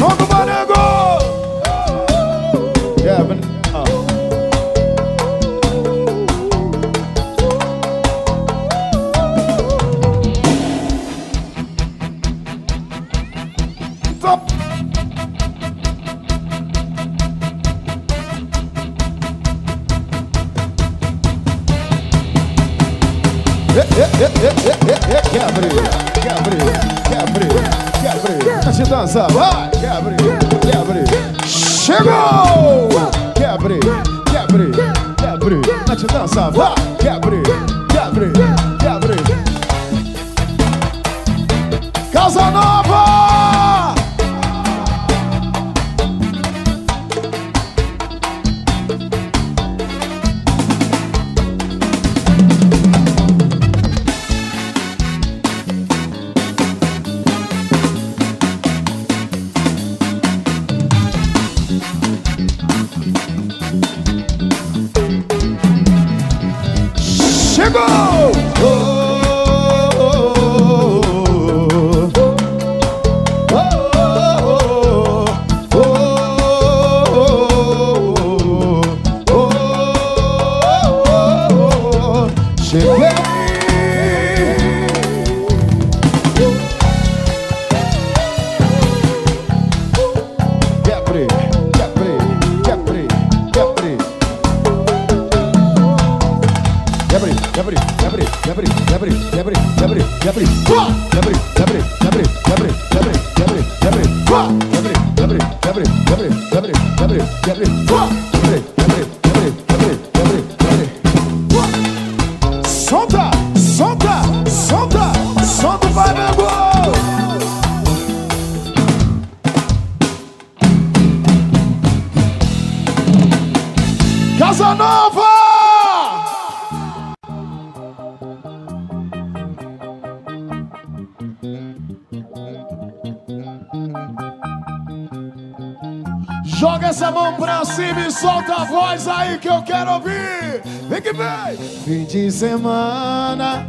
Som do Marengo! Quer dança, vai! Quebre! Chegou! Quebre! Te dança, vai! Quebre! Casa Nova! Chegou! Cheguei! Quebre! Solta! Som do Marengo! Casa Nova! Joga essa mão pra cima e solta a voz aí que eu quero ouvir. Vem que vem! Fim de semana,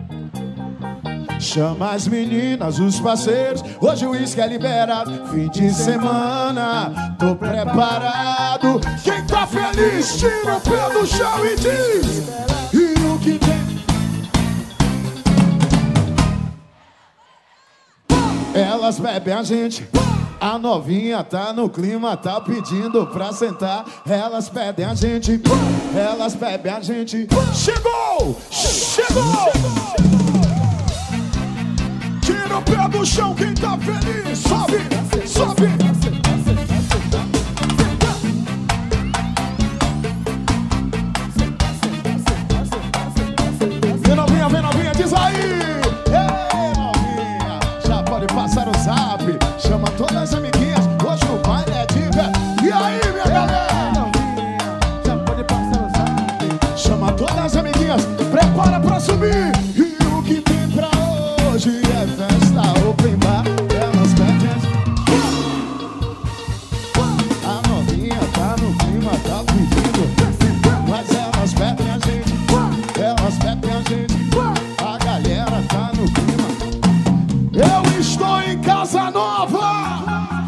chama as meninas, os parceiros. Hoje o uísque é liberado. Fim de semana, tô preparado. Quem tá feliz, tira o pé do chão e diz: e o que tem? Elas bebem a gente. A novinha tá no clima, tá pedindo pra sentar. Elas pedem a gente, Chegou! Tira o pé do chão, quem tá feliz, sobe! Vem novinha, diz aí! Ei, novinha, já pode passar o zap. Chama todas as amiguinhas, hoje o baile é de pé. E aí, minha galera? Já pode passar o zap. Chama todas as amiguinhas, prepara pra subir. E o que tem pra hoje é festa open bar. Elas pedem a novinha tá no clima, tá pedindo. Mas elas pedem a gente, a galera tá no clima. Eu estou em Casa Nova!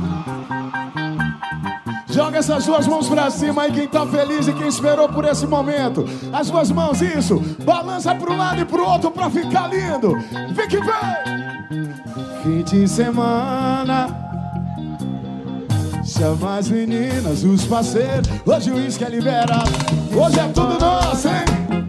Joga essas duas mãos pra cima aí, quem tá feliz e quem esperou por esse momento. As duas mãos, isso. Balança pro lado e pro outro pra ficar lindo. Vem que vem! Fim de semana, chama as meninas, os parceiros. Hoje o uísque é liberado. Hoje é tudo nosso, hein?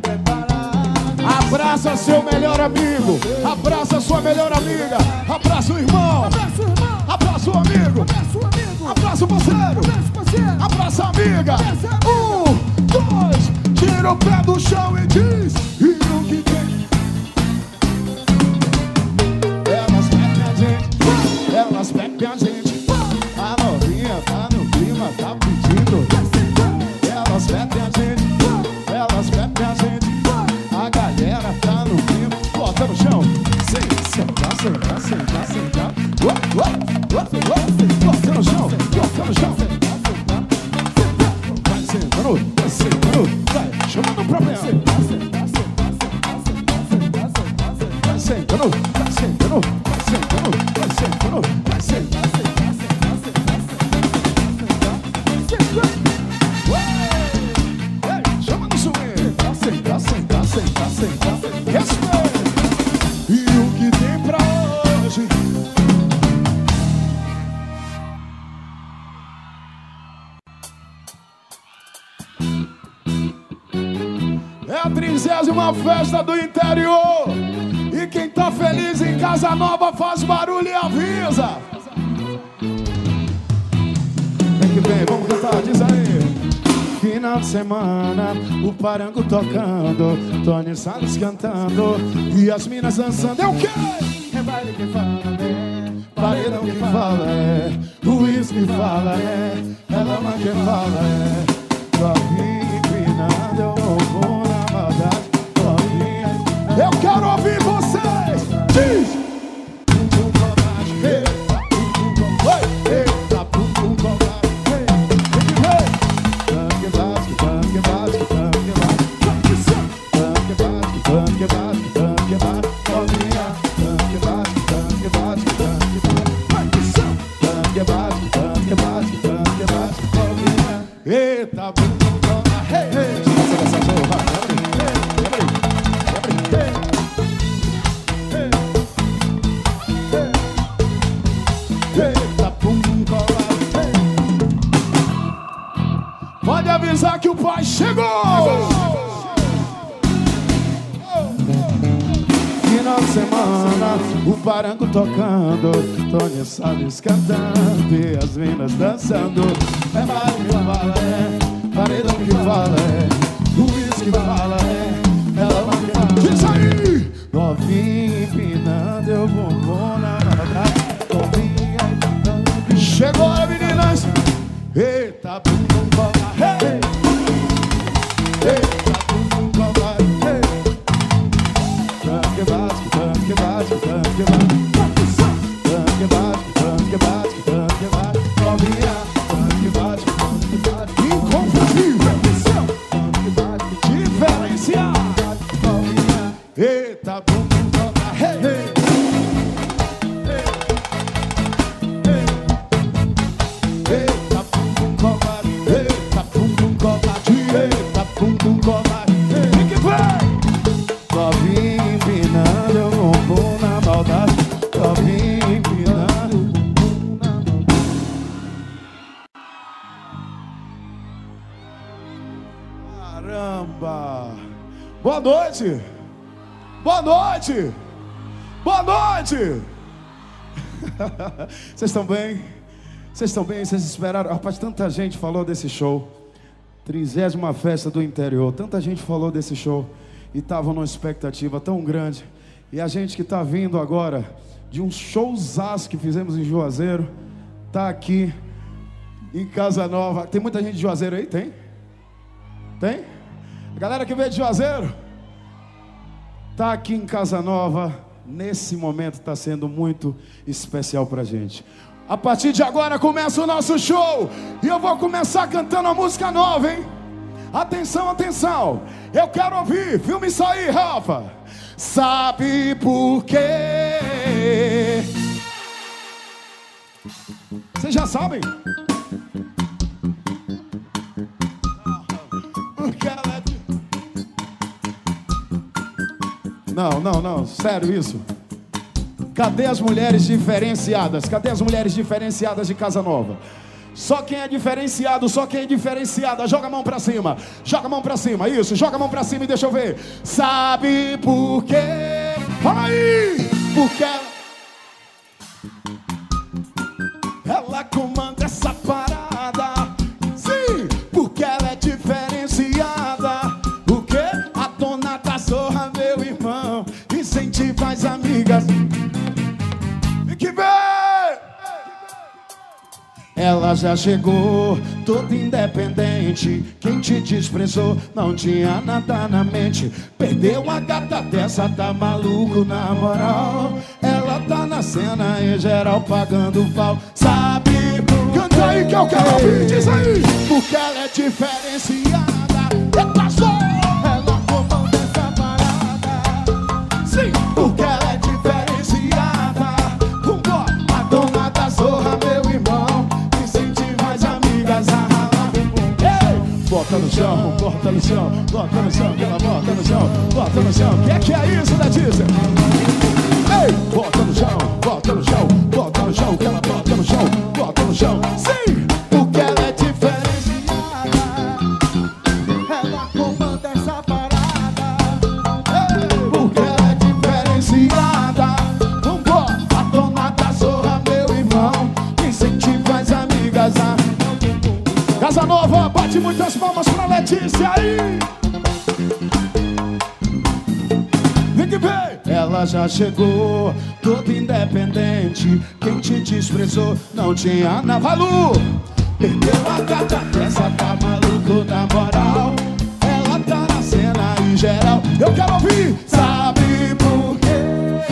Abraça seu melhor amigo, abraça sua melhor amiga, abraça o irmão, abraça o amigo, abraça o parceiro, abraça a amiga. 1, 2, tira o pé do chão e diz: e o que tem? Elas bebem a gente, a novinha tá no clima, tá pedindo. Elas bebem a gente, a galera tá no clima. Bota no chão, sentar. Bota no chão, vai sentando, vai chamando o problema. Vai sentando. 30ª festa do interior. E quem tá feliz em Casa Nova faz barulho e avisa. Vem que vem, vamos cantar, diz aí. Final de semana, o parango tocando, Tony Salles cantando e as minas dançando. É o quê? É baile que fala, né? Paredão que fala, é. O uísque fala, é. É lama que fala, é. Novinha empinada, eu vou na maldade. Novinha. Eu quero ouvir vocês! Diz! Eita, pode avisar que o pai chegou! Final de semana, o parango tocando, Tony Salles cantando e as minas dançando. É baile que fala, é. Paredão que fala, é. O uísque fala, é. Ela que fala. Diz aí! Novinha empinando, eu vou na maldade. Novinha. Chegou a meninas! Eita, bum bum bola, hey! Eita, bum bum bola, hey! Tanque básico, tanque básico, tanque básico. Tanque básico, tanque básico, tanque básico. Novinha, tanque básico, tanque básico. Inconfundível. Tanque básico, diferenciado. Novinha, eita, bum bum bola, hey! Hey! Novinha empinando, eu vou na maldade. Novinha empinando. Caramba! Boa noite! Boa noite! Boa noite! Vocês estão bem? Vocês estão bem? Vocês esperaram? Rapaz, tanta gente falou desse show. 30ª festa do interior. Tanta gente falou desse show. E estavam numa expectativa tão grande. E a gente que está vindo agora de um showzaço que fizemos em Juazeiro, tá aqui em Casa Nova. Tem muita gente de Juazeiro aí? Tem? Tem? A galera que veio de Juazeiro tá aqui em Casa Nova. Nesse momento está sendo muito especial pra gente. A partir de agora começa o nosso show. E eu vou começar cantando a música nova, hein? Atenção, atenção. Eu quero ouvir. Filma isso aí, Rafa. Sabe por quê? Vocês já sabem? Porque ela é de... Não. Sério isso? Cadê as mulheres diferenciadas? Cadê as mulheres diferenciadas de Casa Nova? Só quem é diferenciado, só quem é diferenciada. Joga a mão pra cima. Joga a mão pra cima, isso. Joga a mão pra cima e deixa eu ver. Sabe por quê? Fala aí! Porque ela comanda essa parada. Sim, porque ela é diferenciada. O quê? A dona da zorra, meu irmão. Incentiva as amigas. Fique bem! Ela já chegou, toda independente. Quem te desprezou não tinha nada na mente. Perdeu uma gata dessa, tá maluco na moral. Ela tá na cena em geral pagando pau. Sabe por quê? Canta aí que eu quero ouvir, diz aí. Porque ela é diferenciada. Eita, só! Ela comanda essa parada. Sim, porque ela é diferenciada. Vambora, a dona da zorra, meu irmão. Bota no chão, bota no chão, bota no chão, que ela bota no chão, bota no chão. Que é isso, Letícia? Ei, bota no chão, bota no chão, bota no chão, que ela bota no chão, bota no chão. Sim, porque ela é diferenciada. Ela comanda essa parada. palmas pra Letícia aí. Vem que vem. Ela já chegou, toda independente. Quem te desprezou não tinha nada. Vai, Lu! Perdeu a gata, essa tá maluco na moral. Ela tá na cena em geral. Eu quero ouvir, sabe por quê?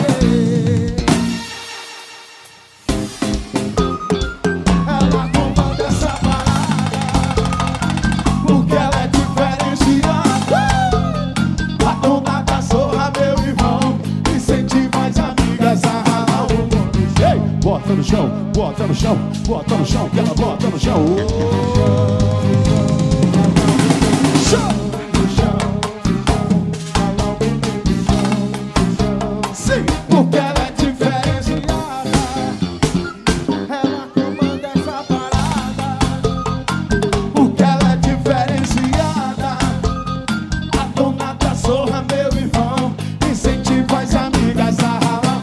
Ela comanda essa parada, porque ela é diferenciada. A dona da zorra, meu irmão, incentiva as amigas a ralar o mundo. Ei, bota no chão, bota no chão, bota no chão, que ela bota no chão. Sim, porque ela é diferenciada. Ela comanda essa parada, porque ela é diferenciada. A dona da zorra, meu irmão, incentiva as amigas a ralar.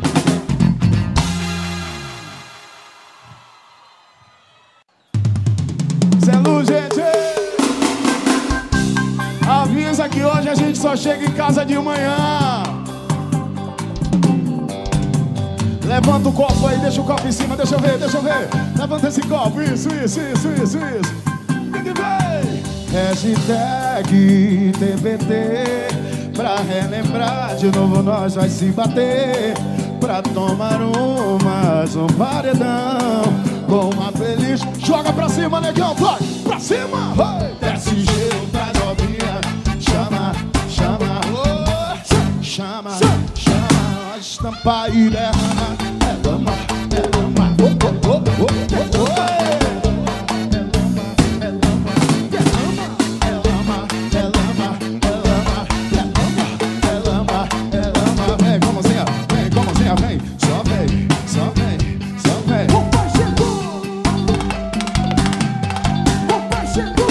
Zé Lu, gente, avisa que hoje a gente só chega em casa de manhã. Levanta o copo aí, deixa o copo em cima, deixa eu ver, deixa eu ver. Levanta esse copo, isso. Vem que vem. Hashtag TBT, pra relembrar de novo nós vai se bater. Pra tomar um paredão com uma feliz. Joga pra cima, negão, vai, pra cima. Desce gelo pra novinha, chama, estampa e derrama. Derrama. Vem com mãozinha, vem. Só vem. Papai chegou.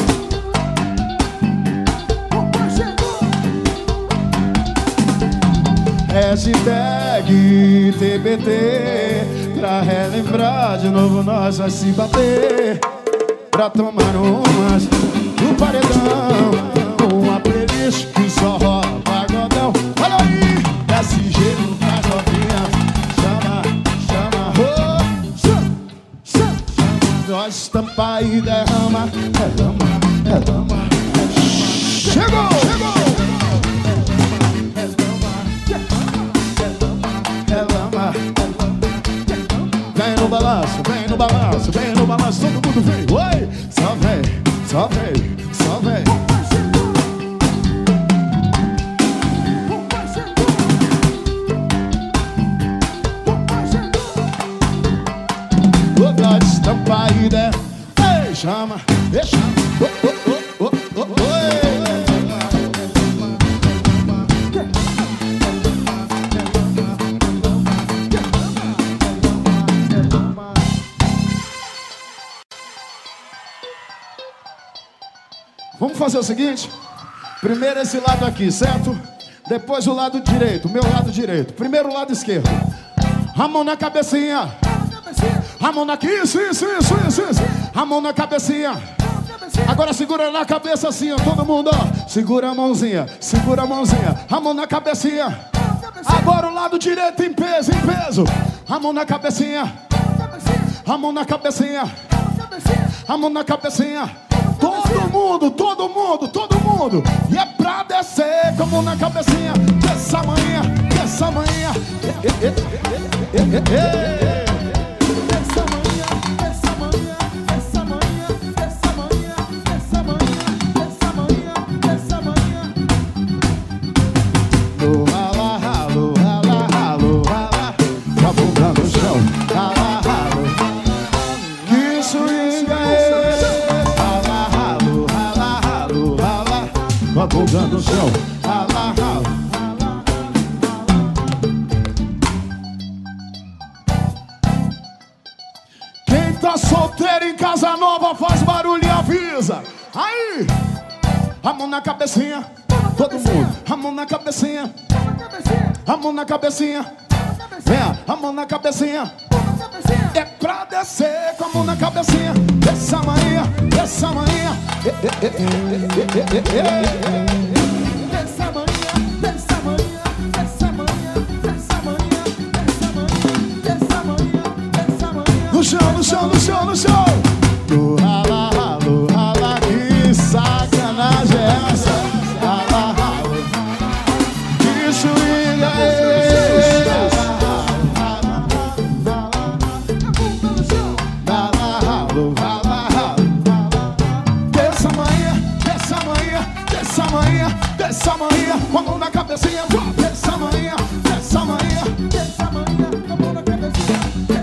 Hashtag TBT, pra relembrar de novo nós vai se bater. Pra tomar umas no paredão, uma playlist que só rola pagodão. Olha aí, desce gelo pra novinha, chama, nós estampa e derrama. Chegou! Vem no balanço, todo mundo vem. Oi! Só vem. Nós estampa e der. Ei, chama. Vamos fazer o seguinte. Primeiro esse lado aqui, certo? Depois o lado direito, meu lado direito. Primeiro o lado esquerdo. A mão na cabecinha. A mão aqui, isso. A mão na cabecinha. Agora segura na cabeça assim, ó, todo mundo, ó. Segura a mãozinha. A mão na cabecinha. Agora o lado direito em peso. A mão na cabecinha. A mão na cabecinha. Todo mundo. E é pra descer com a mão na cabecinha. Dessa manhã. Jogando no chão, rala. Quem tá solteiro em casa nova faz barulho e avisa. Aí, a mão na cabecinha, todo mundo. A mão na cabecinha, a mão na cabecinha. Vem, a mão na cabecinha. É pra descer com a mão na cabecinha. Dessa manhã. dessa manhã. No chão, no chão, no chão, no chão. Do rala, ralo, rala, que sacanagem é essa? Rala, ralo, que swinga é esse? Rala, ralo, rala, ralo. Dessa manhã, dessa manhã, dessa manhã, dessa manhã, com a mão na cabecinha. Dessa manhã, dessa manhã, dessa manhã, com a mão na cabecinha.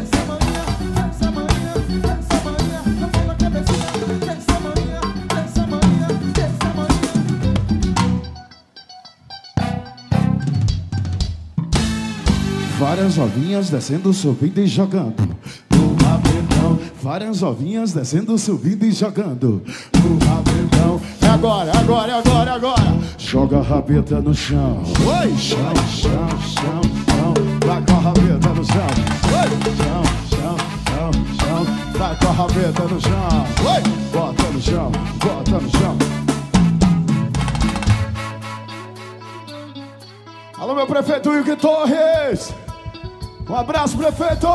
Várias ovinhas descendo, subindo e jogando no rabetão. Várias ovinhas descendo, subindo e jogando no rabetão. É agora, é agora, é agora, é agora. Joga a rabeta no chão. Oi, chão, chão, chão, chão. Vai com a rabeta no chão. Oi, chão, chão, chão, chão. Vai com a rabeta no chão. Oi, bota no chão, bota no chão. Alô, meu prefeito Wilke Torres. Um abraço, prefeito!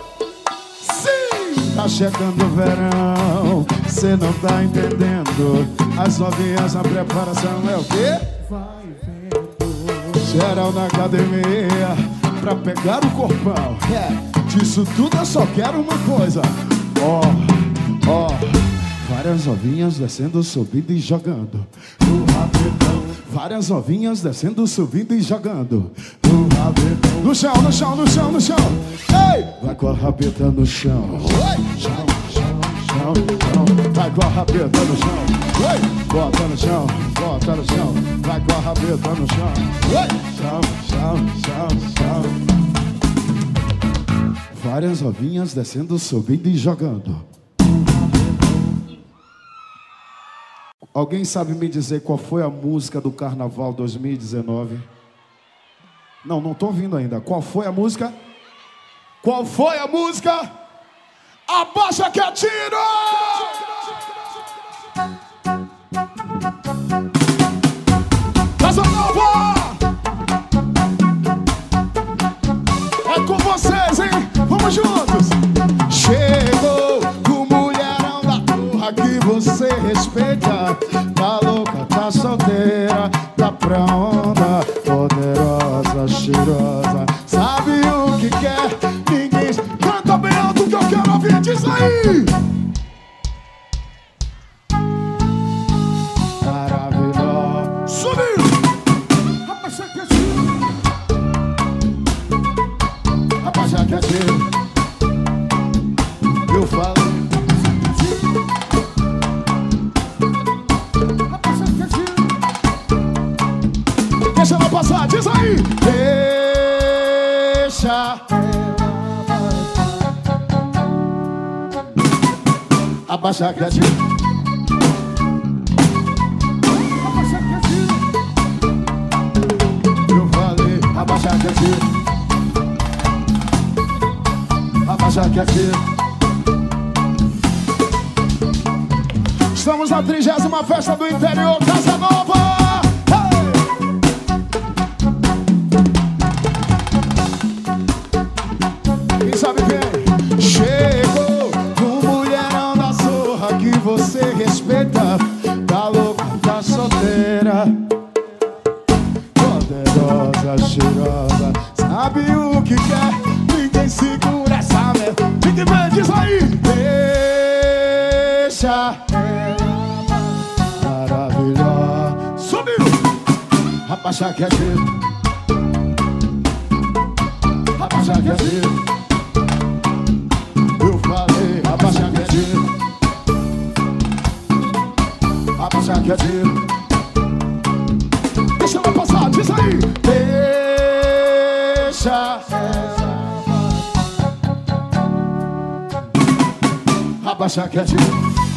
Sim! Tá chegando o verão, cê não tá entendendo. As novinhas, a preparação é o quê? Vai vendo. Geral na academia, pra pegar o corpão. Disso tudo eu só quero uma coisa. Ó, ó. Várias novinhas descendo, subindo e jogando no rabetão. Várias novinhas descendo, subindo e jogando no rabetão. No chão, no chão, no chão, no chão. Ei! Vai com a rabeta no chão. Oi! Chão, chão, chão, chão. Vai com a rabeta no chão. Oi! Bota no chão, bota no chão. Vai com a rabeta no chão. Oi! Chão, chão, chão, chão. Várias novinhas descendo, subindo e jogando. Alguém sabe me dizer qual foi a música do Carnaval 2019? Não, não tô ouvindo ainda. Qual foi a música? Qual foi a música? Abaixa que atira! Casa Nova! É com vocês, hein? Vamos juntos! Chegou o mulherão da porra que você respeita. Tá louca, tá solteira, tá pra onda, poderosa, cheirosa, sabe o que quer? Ninguém canta bem alto que eu quero ouvir, diz aí! Maravilhosa, subiu! Rapaz, já quer ser. Rapaz, já quer ser. Eu falo. Deixa ela passar, diz aí! Deixa abaixar que atira. Abaixar que atira. Eu falei, abaixar que atira. Abaixar que atira. Estamos na 30ª festa do interior, Casa Nova! Sabe quem? Chegou o mulherão da zorra que você respeita. Tá louca, tá solteira, poderosa, cheirosa, sabe o que quer? Ninguém segura essa merda. Fique bem, diz aí! Deixa maravilhosa. Subiu! Rapaz, que é tiro. Rapaz, que é tiro. Abaixa que atira. Abaixa que atira. Deixa ela passar, diz aí. Deixa abaixa que atira.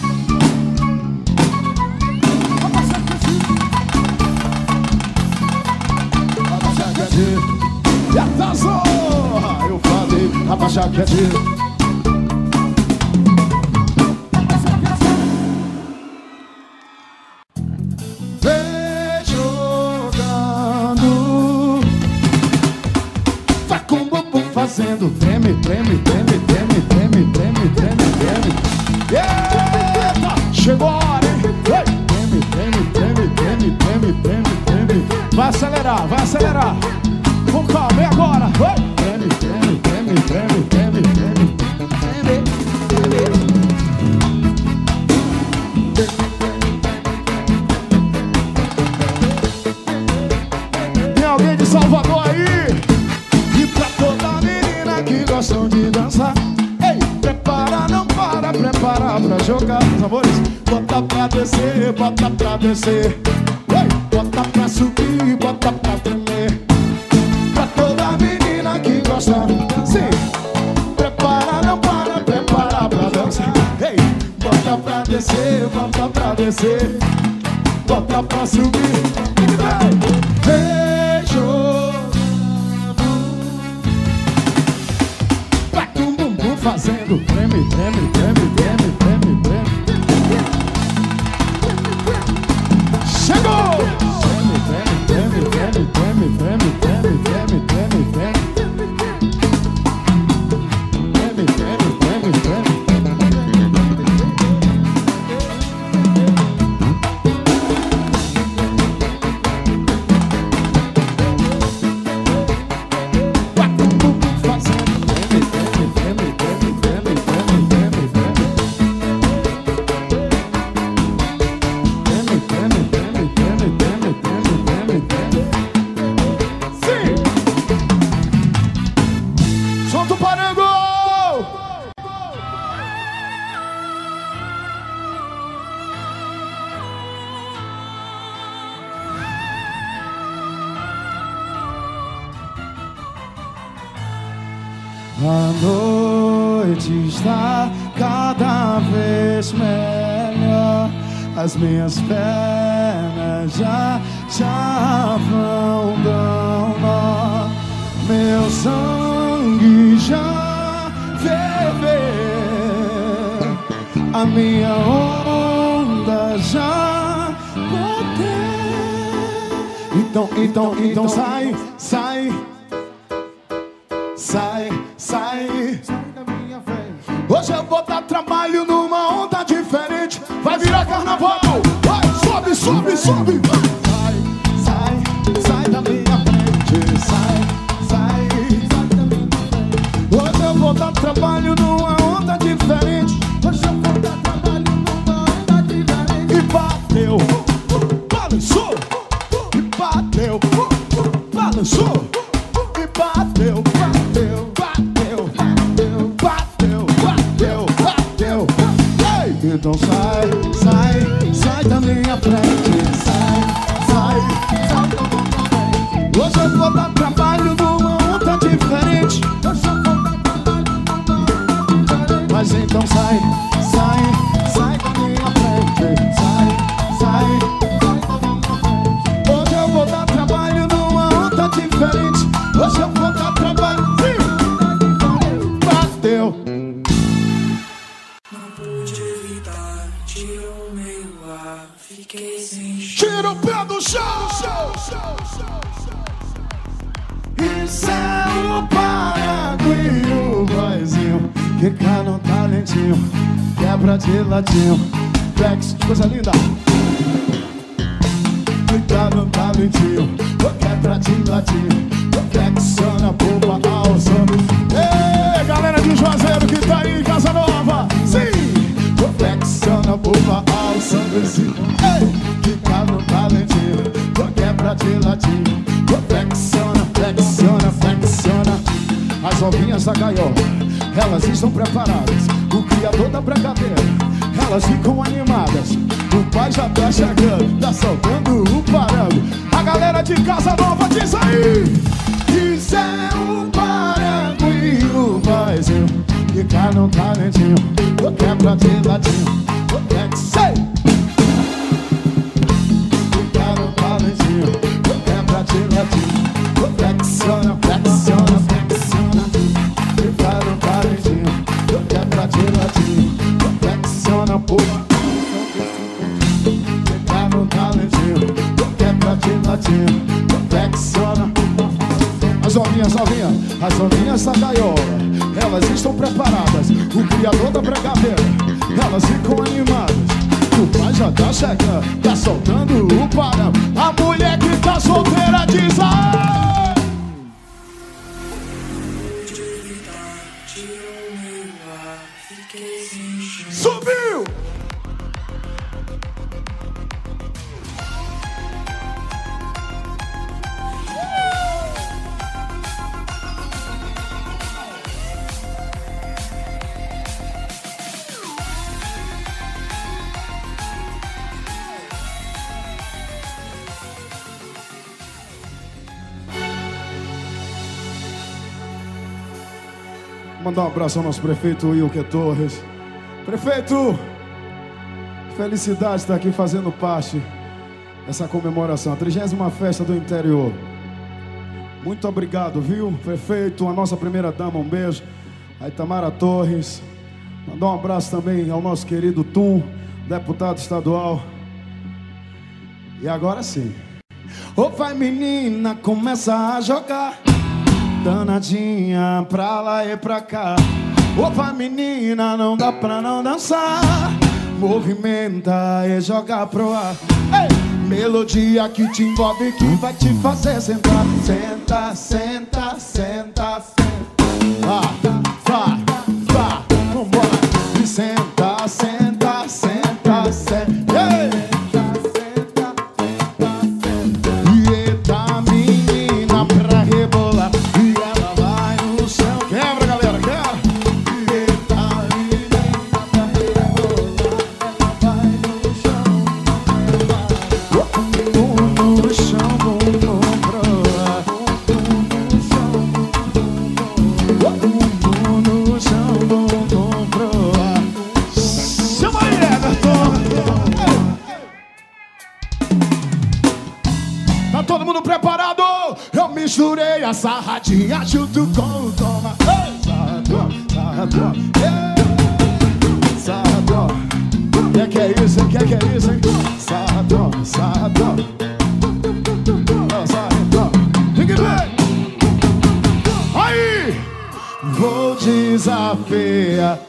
Abaixa que atira. Abaixa que atira. E a zorra, eu falei. Abaixa que atira. fazendo treme, treme, treme, treme, treme, treme, treme, treme. Eita, chegou a hora, hein? Treme, treme, treme, treme, treme, treme, treme. Vai acelerar, vai acelerar. Com calma, e agora? Treme, treme, treme, treme, treme, treme. Tem alguém de Salvador aí? E pra toda menina que gostam de dançar, ei, prepara, não para, prepara pra jogar, meus amores. Bota pra descer, bota pra descer. Ei, bota pra subir, bota pra tremer. Pra toda menina que gosta, sim. Prepara, não para, prepara pra dançar. Ei, bota pra descer, bota pra descer. Bota pra subir. Beijo. Vai com o bumbum fazendo treme, treme, treme, treme, treme, treme. Chegou! Treme, treme, treme, treme, treme, treme, treme, treme, treme, treme. Treme, treme, treme, treme. A noite está cada vez melhor. As minhas pernas já vão dando nó. Meu sangue já ferveu. A minha onda já bateu. Então sai, sai. Sai, sai, sai da minha frente. Hoje eu vou dar trabalho numa onda diferente. Vai virar carnaval. Vai, sobe, sobe, sobe. Sai, sai, sai da minha frente. Sai, sai, sai da minha frente. Hoje eu vou dar trabalho numa onda diferente. Hoje eu vou dar trabalho numa onda diferente. E bateu, balançou. E bateu, balançou. E bateu, bateu, bateu, bateu, bateu, bateu, bateu. Ei! Então sai, sai, sai da minha frente. Sai, sai, sai da minha frente. Hoje eu vou dar trabalho numa onda diferente. Hoje eu vou dar trabalho numa onda diferente. Mas então sai, sai, sai da minha frente. Sai, sai, sai da minha frente. Hoje eu vou dar trabalho numa onda diferente. Hoje eu vou dar trabalho. Bateu. Não pude evitar, tirou meio ar, fiquei sem chão. Tira o pé do chão. Isso é o Paraguio, vozinho. Que cana um talentinho, quebra de ladinho. Flex, coisa linda. Que cana um talentinho, quebra de ladinho. Flexiona a bomba alçando. Ei, galera de Juazeiro que tá aí em Casa Nova. Sim! Flexiona a bomba alçando esse. Ei, que cana um talentinho, quebra de ladinho. Flexiona, flexiona, flexiona. As ovinhas da gaiola, elas estão preparadas. O criador da brincadeira, elas ficam animadas. O pai já tá chegando, tá soltando o parango. A galera de Casa Nova diz aí. Isso é o Paraguio, vozinho. Que cana um talentinho, quebra de ladinho. Sei! Que cana um talentinho, quebra de ladinho. Flexiona, flexiona, flexiona. Que cana um talentinho, quebra de ladinho. Flexiona, porra. Que cana um talentinho, quebra de ladinho. Flexiona. As ovinhas da gaiola, família toda pra caveira. Elas ficam animadas. O pai já tá chegando, tá soltando o parão. A mulher que tá solteira diz ah! Subiu! Mandar um abraço ao nosso prefeito Wilker Torres. Prefeito, felicidade estar aqui fazendo parte dessa comemoração, a 30ª festa do interior. Muito obrigado, viu, prefeito, a nossa primeira dama, um beijo. A Itamara Torres. Mandar um abraço também ao nosso querido Tum, deputado estadual. E agora sim. Ô vai menina, começa a jogar danadinha pra lá e pra cá. Opa menina, não dá pra não dançar. Movimenta e joga pro ar. Ei! Melodia que te envolve, que vai te fazer sentar. Senta, senta, senta, senta. Vá, vambora. E senta, senta, senta, senta. Ei! Misturei a sarradinha junto com o toma. Sarradão, sarradão, sarradão. Que é isso, que é isso, hein? Sarradão, sarradão, sarradão. Fique bem. Aí! Vou desafiar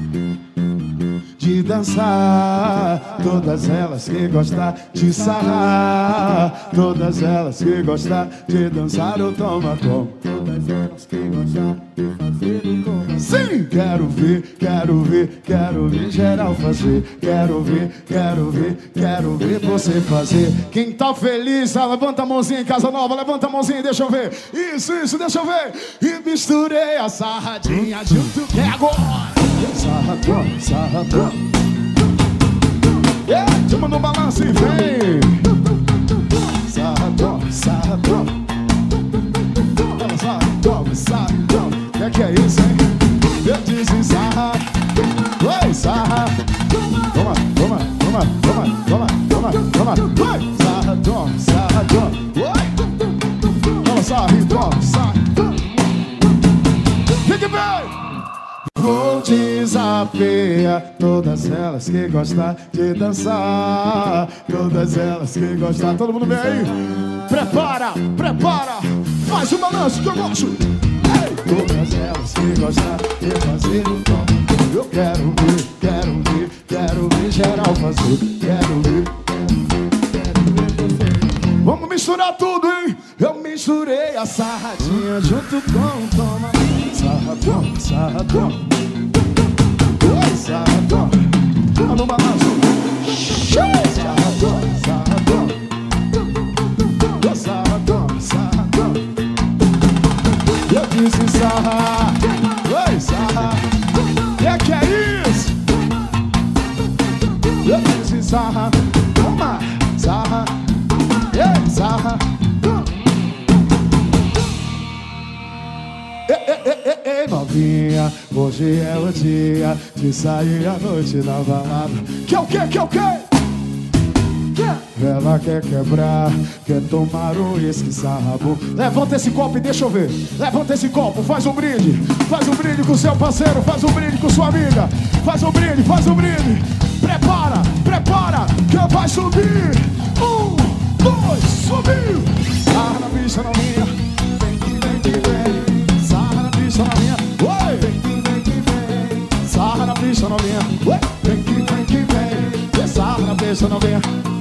de dançar, todas elas que gostar de sarrar, todas elas que gostar de dançar o toma tom, todas elas que gostar de fazer o toma. Sim, quero ver, quero ver, quero ver geral fazer, quero ver, quero ver, quero ver você fazer. Quem tá feliz, levanta a mãozinha em Casa Nova, levanta a mãozinha, deixa eu ver. Isso, deixa eu ver. E misturei a sarradinha junto que é agora. Sarradão, sarradão. Chama no balanço e vem. Sarradão, sarradão. Sarradão, sarradão. Que é isso, hein? Eu disse sarra. Oi, sarra. Toma, toma, toma, toma, toma, toma, toma. Oi, sarradão, sarradão. Oi. Toma, sarradão, sarradão. Fique bem. Vou desafiar todas elas que gostar de dançar, todas elas que gostar. Todo mundo bem aí? Prepara, prepara. Faz o balanço que eu gosto. Ei! Todas elas que gostar de fazer o tom. Eu quero ver, quero ver, quero ver geral fazer. Quero ver, quero ver você. Vamos misturar tudo, hein? Eu misturei a sarradinha junto com o toma. Sarradão, sarradão. Oi, sarradão. No balanço. Sarradão, sarradão. Sarradão, sarradão. Eu disse sarra. Oi, sarra. Que é isso? Eu disse sarra. Toma, sarra. Ei, sarra. Ei, novinha, hoje é o dia de sair à noite na balada. Que é o quê? Que é o quê? Ela quer quebrar, quer tomar um uísque sarrabo. Levanta esse copo e deixa eu ver. Levanta esse copo, faz um brinde. Faz um brinde com seu parceiro, faz um brinde com sua amiga. Faz um brinde, faz um brinde. Prepara, prepara, que vai subir. 1, 2, subiu. Sarra na bicha novinha. Vem que vem que vem. Sarra na bicha novinha. Oi. Vem que vem que vem. Sarra na Ué, vem que vem. Cê sarra na pista novinha.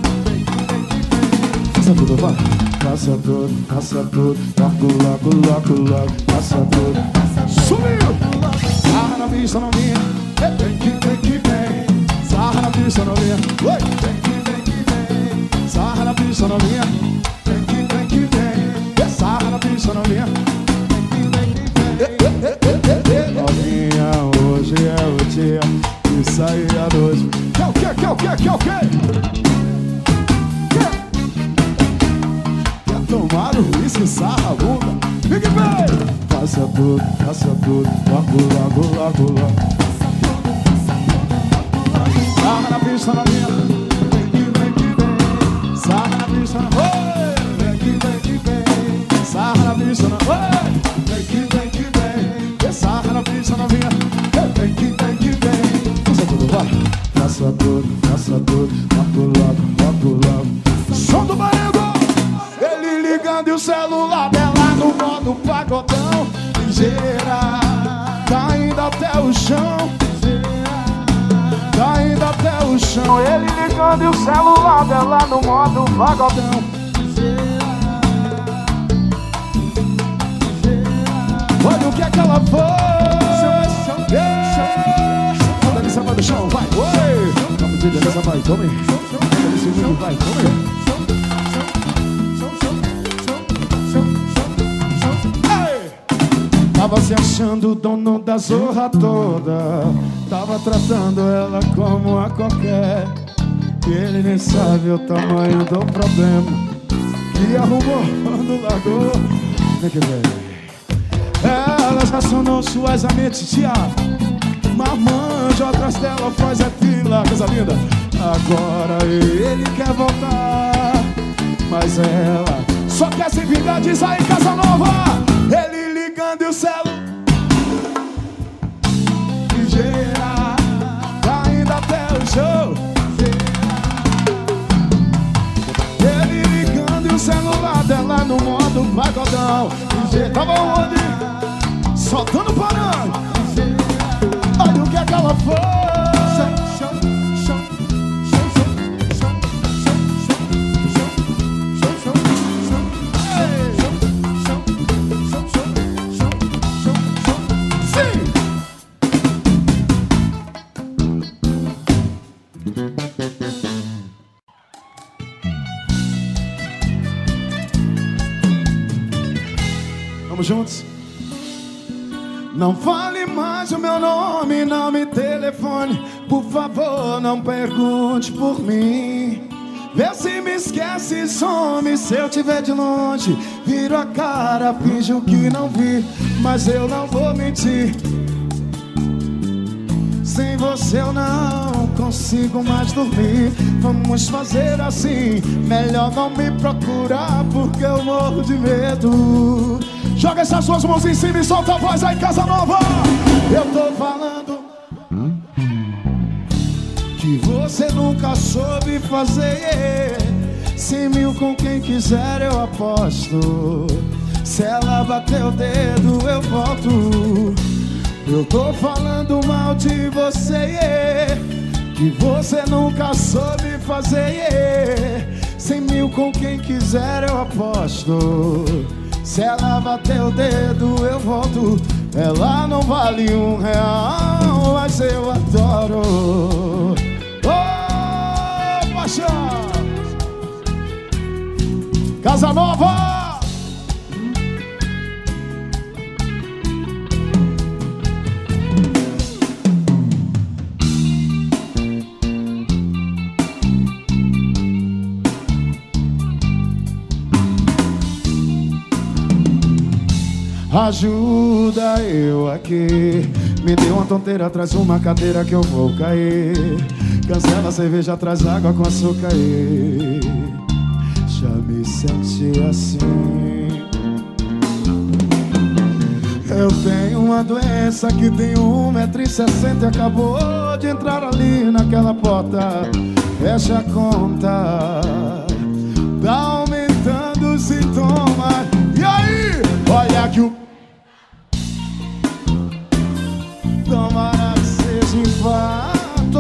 Passa tudo, vai. Passa tudo. Logo, passa tudo. Sumiu! Sarra na pista novinha. Vem que vem. Sarra na pista novinha. Ué, vem que vem. Sarra na pista novinha. Vem que vem. Sarra na pista novinha. Novinha, hoje é o dia de sair à noite. Quer o quê? Quer tomar o uísque, sarra a bunda? Big Bang! Passa tudo, logo. Sarra na pista na minha. Vem que vem. Sarra na pista na minha. Vem que vem. Sarra na pista na minha. Vem que vem. Sarra na pista na minha. Vem que vem. Passa tudo, vai. Passa tudo, logo. Som do barulho. Ele ligando e o celular dela no modo pagodão. Ligeira, caindo até o chão. Caindo até o chão. Ele ligando e o celular dela no modo pagodão. Olha o que é que ela faz. Manda ele samba do chão, vai. Oi. Vamos ver, essa vai, tome. Esse vídeo vai, tome. Tava se achando dono da zorra toda. Tava tratando ela como a qualquer. E ele nem sabe o tamanho do problema que arrumou quando largou. Vem que vem. Ela estacionou suavemente, tia. Marmanjo atrás dela faz a fila. Coisa linda. Agora ele quer voltar, mas ela só quer se vingar, diz aí, Casa Nova. Ele ligando e o céu ligeira, caindo até o show. Ele ligando e o celular dela no modo pagodão. Tava onde? Soltando parando. Olha o que é que ela foi. Vamos juntos? Não fale mais o meu nome, não me telefone. Por favor, não pergunte por mim. Vê se me esquece e some. Se eu te ver de longe, viro a cara, finjo que não vi. Mas eu não vou mentir. Sem você eu não consigo mais dormir. Vamos fazer assim, melhor não me procurar, porque eu morro de medo. Joga essas suas mãos em cima e solta a voz aí, Casa Nova. Eu tô falando que você nunca soube fazer. 100 mil com quem quiser eu aposto. Se ela bater o dedo eu volto. Eu tô falando mal de você, que você nunca soube fazer. 100 mil com quem quiser eu aposto. Se ela bater o dedo eu volto. Ela não vale R$1, mas eu adoro. Oh, paixão! Casa Nova! Ajuda eu aqui. Me dê uma tonteira, traz uma cadeira que eu vou cair. Cancela a cerveja, traz água com açúcar aí. Já me senti assim. Eu tenho uma doença que tem 1,60 m e acabou de entrar ali naquela porta. Fecha a conta. Tá aumentando os sintomas. E aí? Olha que o tomara que seja em vão.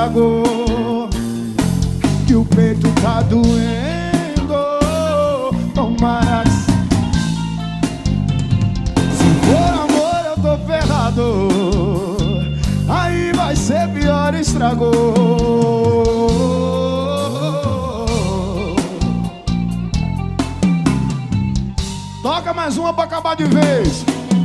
estragou, que o peito tá doendo. Tomara que se for amor eu tô ferrado, aí vai ser pior, estragou. Toca mais uma pra acabar de vez.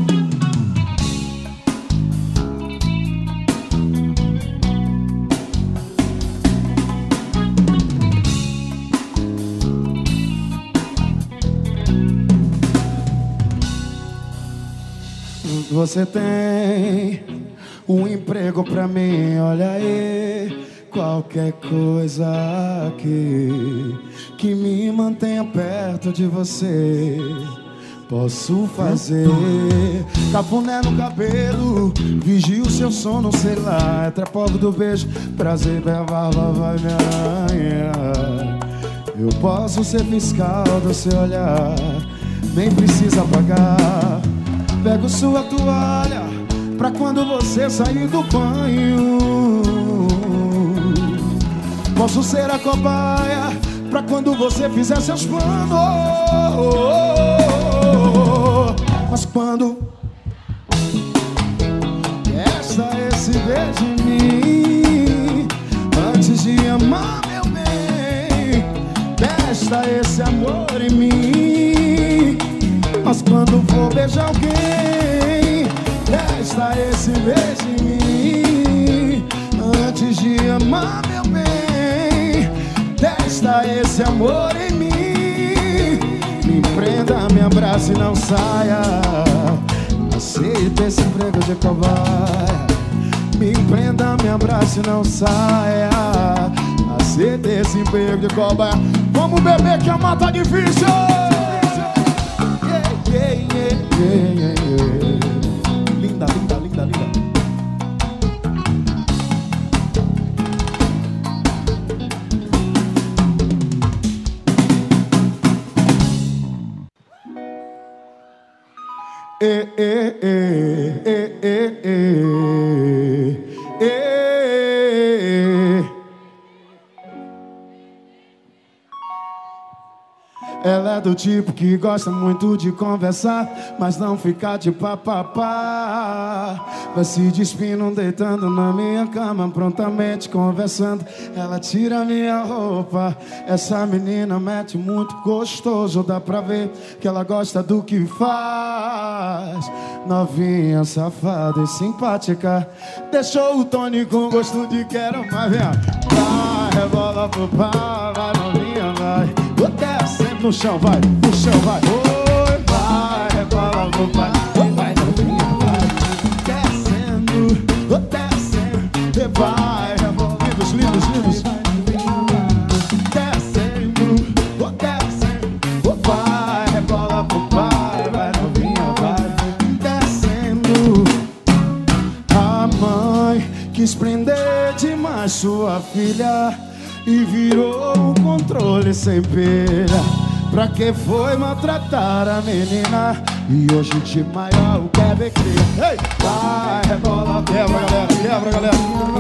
Você tem um emprego pra mim, olha aí. Qualquer coisa que me mantenha perto de você, posso fazer. Cafuné no cabelo, vigio seu sono, sei lá. É pobre do beijo, prazer, barba, vai me arranhar. Eu posso ser fiscal do seu olhar, nem precisa pagar. Pego sua toalha pra quando você sair do banho. Posso ser a cobaia pra quando você fizer seus planos. Mas quando testa esse beijo em mim, antes de amar meu bem, testa esse amor em mim. Mas quando for beijar alguém, testa esse beijo em mim, antes de amar meu bem, testa esse amor em mim. Me prenda, me abrace e não saia, aceita esse emprego de cobaia. Me prenda, me abrace e não saia, aceita esse emprego de cobaia. Vamos beber que a mata tá difícil. Linda, linda, linda, linda. Ela é do tipo que gosta muito de conversar, mas não fica de papapá. Vai se despindo, deitando na minha cama, prontamente conversando. Ela tira minha roupa. Essa menina mete muito gostoso, dá pra ver que ela gosta do que faz. Novinha, safada e simpática, deixou o Tony com gosto de quero mais. Vem, vai, rebola pro pai, vai, novinha, vai. Descendo no chão, vai, no chão, vai. Oi, vai, rebola pro pai, vai, novinha, vai. Descendo, vai, rebola. Lindos, lindos, lindos. Descendo, vai, rebola pro pai, vai, novinha, vai. Descendo. A mãe quis prender demais sua filha e virou um controle sem pilha. Pra que foi maltratar a menina? E hoje de maior o quebra cria. Ei! Vai, rebola, quebra, galera, quebra, galera.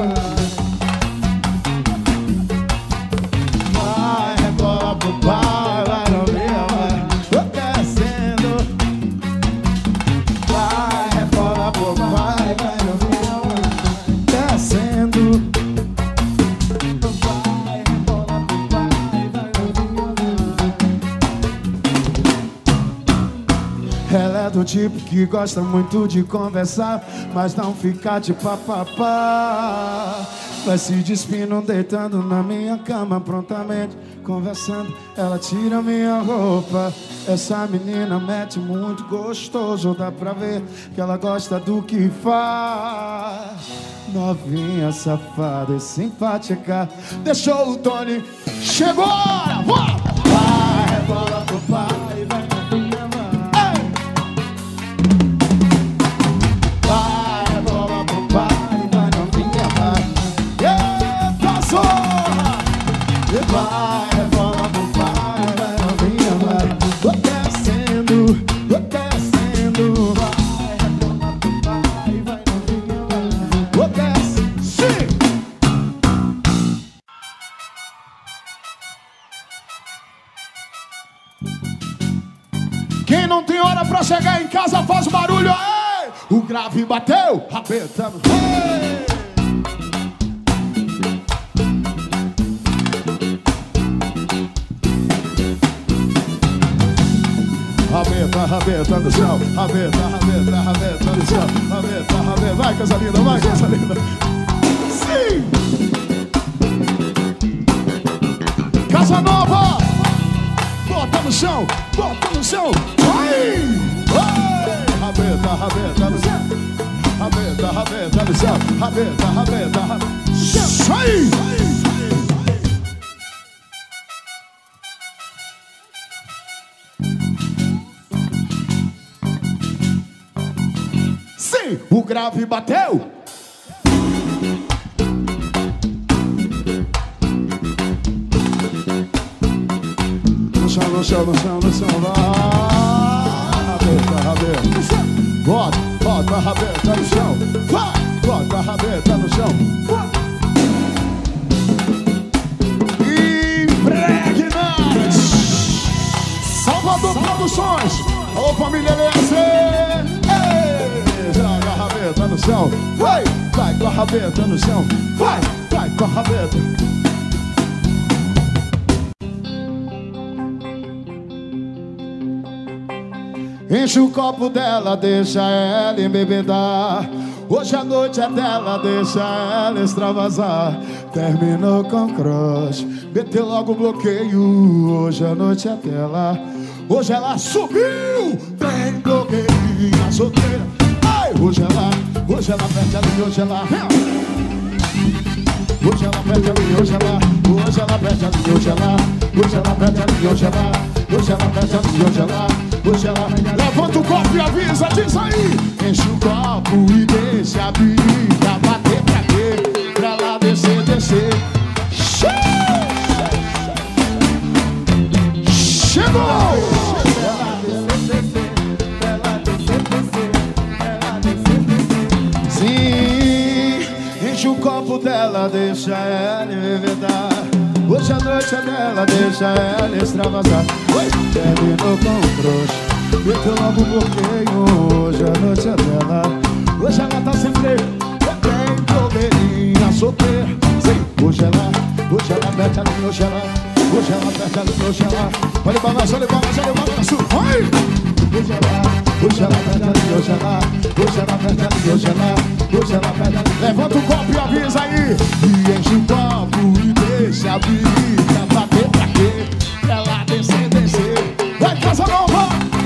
Vai, rebola pro pai, vai, novinha, vai. Descendo. Vai, rebola pro pai, vai, novinha, vai. Descendo. Ela é do tipo que gosta muito de conversar, mas não fica de papapá. Vai se despindo, deitando na minha cama, prontamente conversando. Ela tira minha roupa. Essa menina mete muito gostoso, dá pra ver que ela gosta do que faz. Novinha, safada e simpática, deixou o Tony. Chegou a hora, vai, rebola pro pai, vai. Vai, rebola pro pai, vai, novinha, vai. Descendo, descendo. Vai, rebola pro pai, vai, novinha, vai. Desce, sim. pra chegar em casa faz barulho. Ei! O grave bateu, rabetando. Ei! Rabeta, rabeta no chão, rabeta, rabeta, rabeta no chão, rabeta, rabeta. Vai, coisa linda, vai, coisa linda. Sim! Casa Nova! Bota no chão, bota no chão. Vai! Vai! Rabeta, rabeta no chão. Rabeta, rabeta no chão. Rabeta, rabeta, rabeta. Sai! Sim! O grave bateu! No chão, no chão, no chão, no chão, vai! Rabeta, rabeta. Bota, bota a rabeta no chão. Vai! Bota a rabeta no chão. Vai! Impregnadas! Salvador Produções! Alô, família LS! Joga a rabeta no chão. Vai! Vai com a rabeta no chão. Vai! Vai com a rabeta. Enche o copo dela, deixa ela embebedar. Hoje a noite é dela, deixa ela extravasar. Terminou com crush, meteu logo o bloqueio. Hoje a noite é dela. Hoje ela subiu, bem bloqueia, solteira. Ai, hoje ela perde a linha, hoje ela perde a linha, hoje ela perde a linha, hoje ela perde a linha, hoje ela perde a linha, hoje ela levanta o copo e avisa, diz aí. Enche o copo e deixa a bica bater pra quê? Pra lá descer, descer. Chegou! Sim, enche o copo dela, deixa ela embebedar. Hoje a noite é dela, deixa ela extravasar. Terminou com o trouxa, meteu logo o bloqueio. Hoje a noite é dela. Hoje ela tá sem freio, bem blogueirinha, solteira. Sim, hoje ela mete a linha, hoje ela perde a linha, hoje ela. Olha o balanço, olha o balanço, olha o balanço. Vai! Hoje ela perde a linha, hoje ela perde a linha, hoje ela perde a linha. Levanta o copo e avisa aí. E enche o copo e deixa a bica bater pra quê? Pra lá descer, descer. Vai, Casa Nova!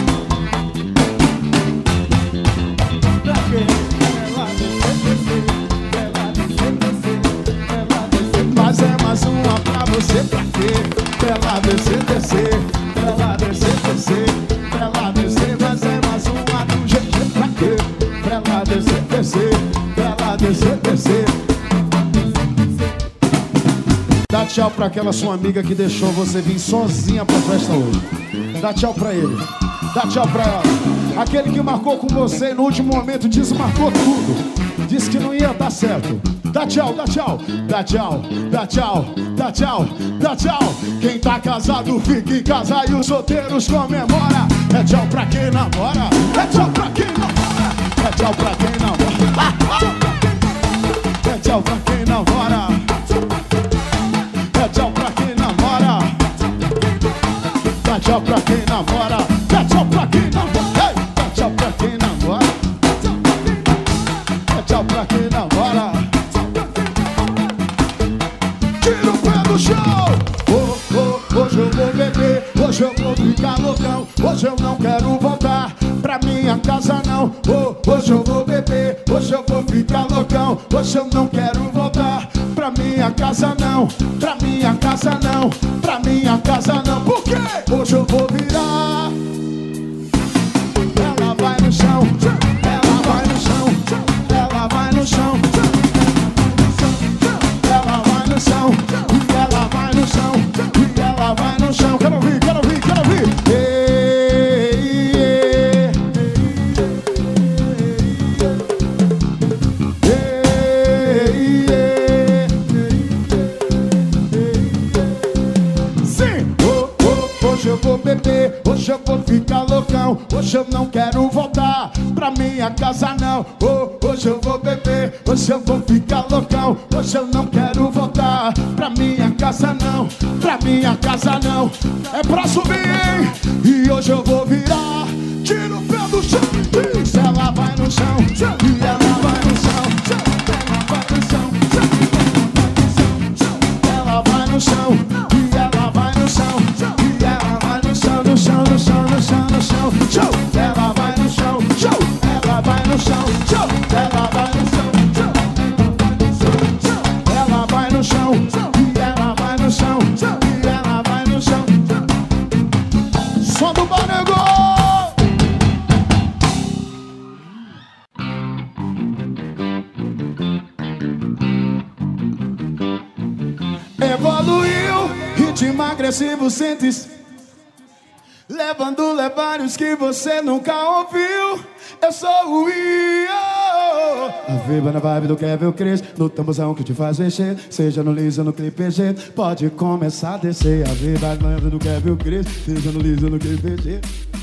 Pra quê? Pra lá descer, descer. Pra lá descer, descer. Pra lá descer. Mas é mais uma pra você, pra quê? Pra lá descer, descer. Pra lá descer, descer. Pra lá descer, mas é mais uma do jeito, pra quê? Pra lá descer, descer. Pra lá descer, descer. Dá tchau pra aquela sua amiga que deixou você vir sozinha pra festa hoje. Dá tchau pra ele. Dá tchau pra ela. Aquele que marcou com você e no último momento desmarcou tudo. Disse que não ia dar certo. Dá tchau, dá tchau. Dá tchau, dá tchau, dá tchau, dá tchau. Quem tá casado fica em casa e os solteiros comemora. É tchau pra quem namora. É tchau pra quem namora. É tchau pra quem namora. É tchau pra quem namora. É tchau pra quem namora. Dá tchau pra quem namora. Dá tchau pra quem namora. Dá tchau pra quem namora. É tchau pra quem namora. Tira o pé do chão. Hoje eu vou beber. Hoje eu vou ficar loucão. Hoje eu não quero voltar pra minha casa não. Hoje eu vou beber. Hoje eu vou ficar loucão. Hoje eu não quero voltar pra minha casa não. Pra minha casa não. Pra minha casa não. Por quê? Hoje eu vou virar. Ela vai no chão. Ela vai no chão. Ela vai no chão. Ela vai no chão. E ela vai no chão. E ela vai no chão. Quero ouvir, quero ouvir, quero ouvir. Hoje eu não quero voltar pra minha casa não. Hoje eu vou beber, hoje eu vou ficar loucão. Hoje eu não quero voltar pra minha casa não. Pra minha casa não. É pra subir, hein? E hoje eu vou virar. Tira o pé do chão. Se ela vai no chão, e ela vai no chão. Ela vai no chão. Ela vai no chão, e ela vai no chão. E ela vai no chão, no chão, no chão, no chão, no chão. Ela vai no chão, ela vai no chão. Ela vai no chão, ela vai no chão. E ela vai no chão, e ela vai no chão. Som do Banego! Evoluiu, ritmo agressivo, sente-se levando levários que você nunca ouviu. Eu sou o Io. A viva na vibe do Kevin Cris, no tamborzão que te faz mexer. Seja no liso no clipe PG, pode começar a descer. A viva na vibe do Kevin Cris, seja no liso no clipe PG.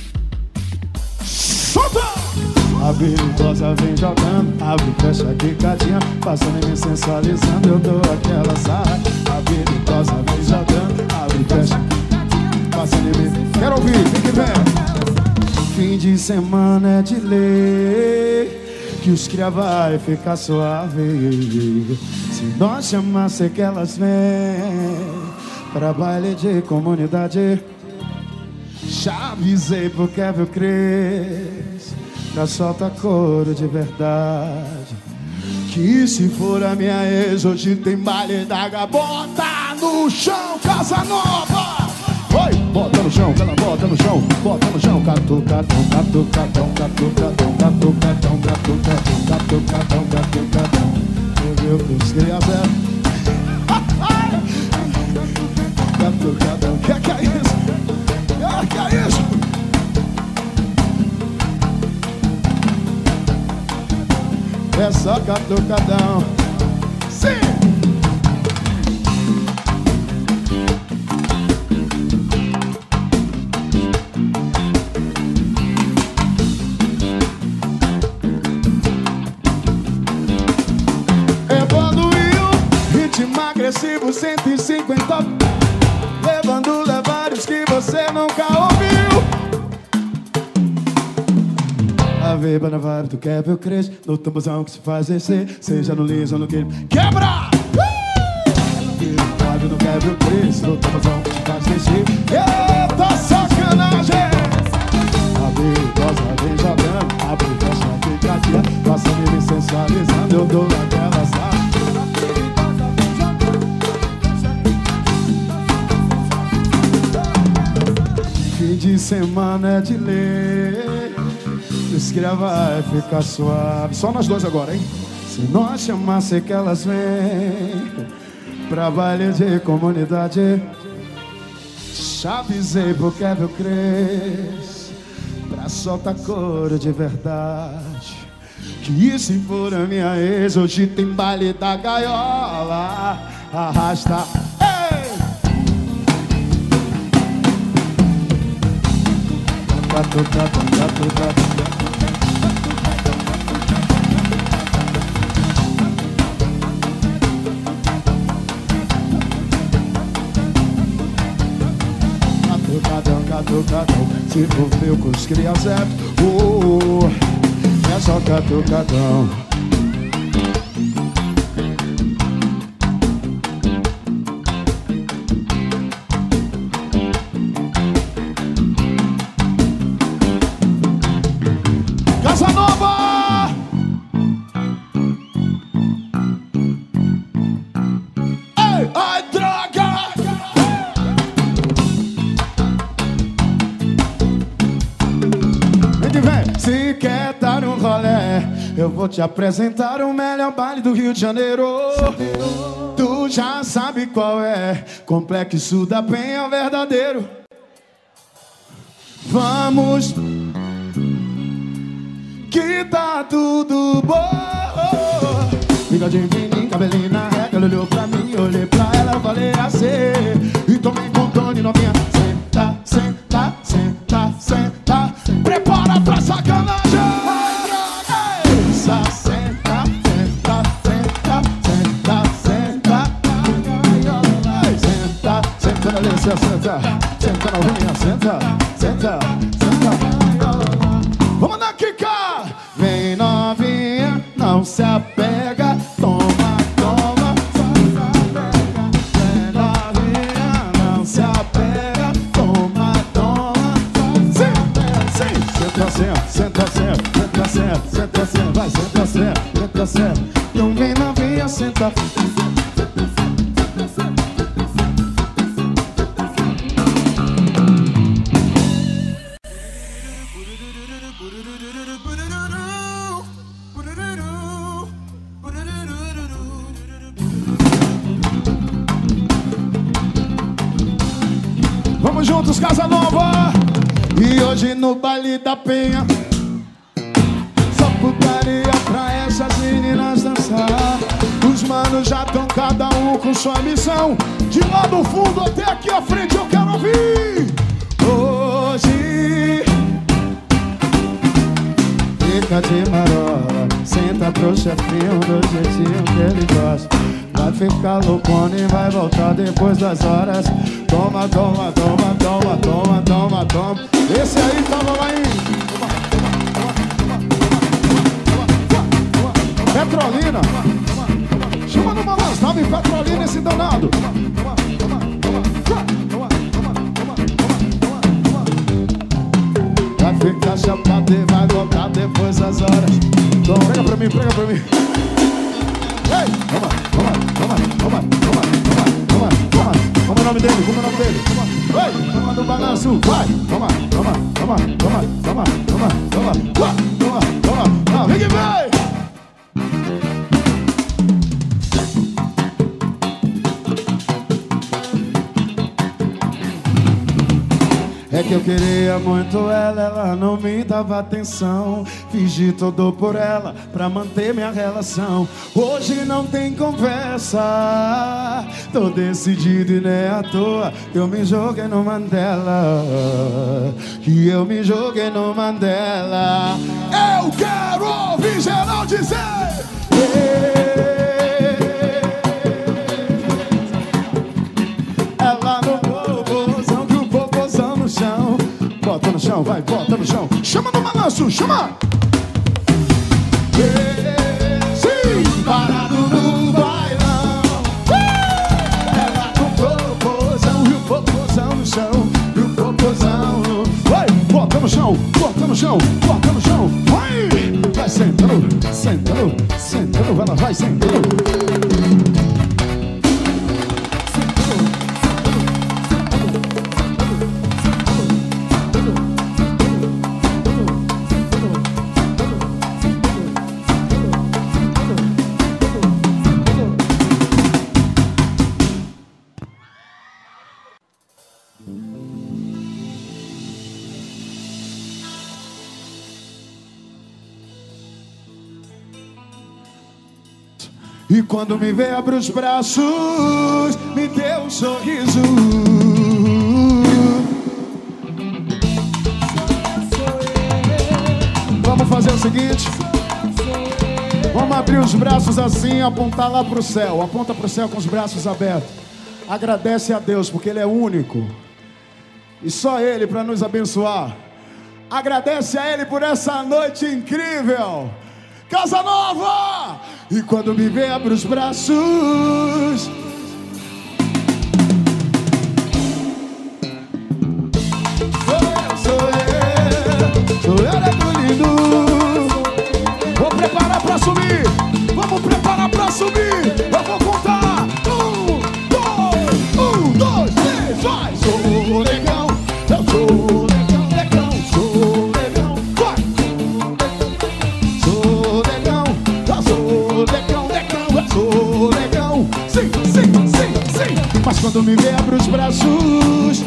Solta! A habilidosa vem jogando, abre, fecha, quicadinha, passando e me sensualizando, eu dou aquela sarra. A habilidosa vem jogando, abre, fecha, passando e me... Quero ouvir, fique vendo. Fim de semana é de lei, que os cria vai ficar suave. Se nós chamar, sei que elas vêm pra baile de comunidade. Já avisei pro Kevin Cris, pra solta couro de verdade. Que se for a minha ex, hoje tem baile da gabota no chão, Casa Nova. Oi, bota no chão, ela bota no chão, bota no chão. Catucadão, catucadão, catucadão, catucadão, catucadão, catucadão, catucadão. Eu vi os crianças. Catucadão, que é isso? Que é isso? É só catucadão. Sim! Evoluiu, ritmo agressivo, 150. Levando levários que você nunca ouviu. A viba na vibe do Kevin Cris, no tamborzão que se faz descer. Seja no liso ou no que quebra! Vibe no Kevin Cris, no tamborzão que se faz descer. Eita sacanagem! A habilidosa vem jogando, abre e fecha a picadinha, passando e me sensualizando, eu dou aquela sarra. Fim de semana é de lei, escreva vai ficar suave. Só nós dois agora, hein? Se nós chamar, sei que elas vêm pra baile de comunidade. Já avisei pro Kevin Cris, pra soltar couro de verdade. Que se for a minha ex, hoje tem baile da gaiola. Arrasta. Catucadão, catucadão. Catucadão, catucadão. Se envolveu com os crianças, é só catucadão. Casa Nova! Ei, ai, droga! Vem, se quer dar um rolé, eu vou te apresentar o melhor baile do Rio de Janeiro. Tu já sabe qual é, Complexo da Penha verdadeiro. Vamos, que tá tudo bom. Bigodinho fininho, cabelinho na régua. Ela olhou pra mim, olhei pra ela, falei assim. E tomei controle novinha. Senta, senta, senta, senta. Prepara senta, senta, senta. Vamos na Kika. Vem novinha, não se apega. Toma, toma, só se apega. Vem novinha, não se apega. Toma, toma, só se apega. Sim, senta, senta, senta, senta, senta, senta, senta. Vai, senta, senta, senta, senta. Então vem novinha, senta. Vamos juntos, Casa Nova. E hoje no baile da Penha, só putaria pra essas meninas dançar. Os manos já estão cada um com sua missão. De lá do fundo até aqui à frente eu quero ouvir. Hoje fica de marola, senta pro chefinho do jeitinho que ele gosta. Vai ficar loucona e vai voltar depois das horas. Toma, toma, toma, toma, toma, toma, toma. Esse aí tava lá em Petrolina. Chama no balanço, tava em Petrolina esse danado. Vai ficar chapado e vai voltar depois das horas. Toma, prega pra mim, prega pra mim. Ei, toma, toma, toma, toma, toma, toma, toma. Como é o nome dele? Como é o nome dele? Ei, toma do balanço, vai. Toma, toma, toma, toma, toma, toma, toma, toma, toma, toma. Vem que vem. É que eu queria muito ela não me dava atenção. Fingi todo por ela pra manter minha relação. Hoje não tem conversa, tô decidido e nem à toa. Eu me joguei no Mandela, que eu me joguei no Mandela. Eu quero ouvir geral dizer ela no popozão, que o popozão no chão. Bota no chão, vai, bota no chão. Chama no balanço, chama. Sim, parado no bailão. Ela no popozão, e o popozão no chão. E o popozão no... Vai, bota no chão, bota no chão, bota no chão. Vai, vai sentando, sentando, sentando. Ela vai sentando. E quando me vê, abre os braços, me dê um sorriso. Vamos fazer o seguinte. Vamos abrir os braços assim, apontar lá pro céu. Aponta pro céu com os braços abertos. Agradece a Deus, porque Ele é único. E só Ele para nos abençoar. Agradece a Ele por essa noite incrível. Casa Nova! E quando me vê, abre os braços. Sou eu, nego lindo. Vou preparar pra subir. Vamos preparar pra subir. Eu vou contar. 1, 2, 3, vai. Sou legal, eu sou legal, legal, sou legal, vai. Sou legal, eu sou legal, legal, eu sou legal. Sim, sim, sim, sim. Mas quando me vê, abre os braços.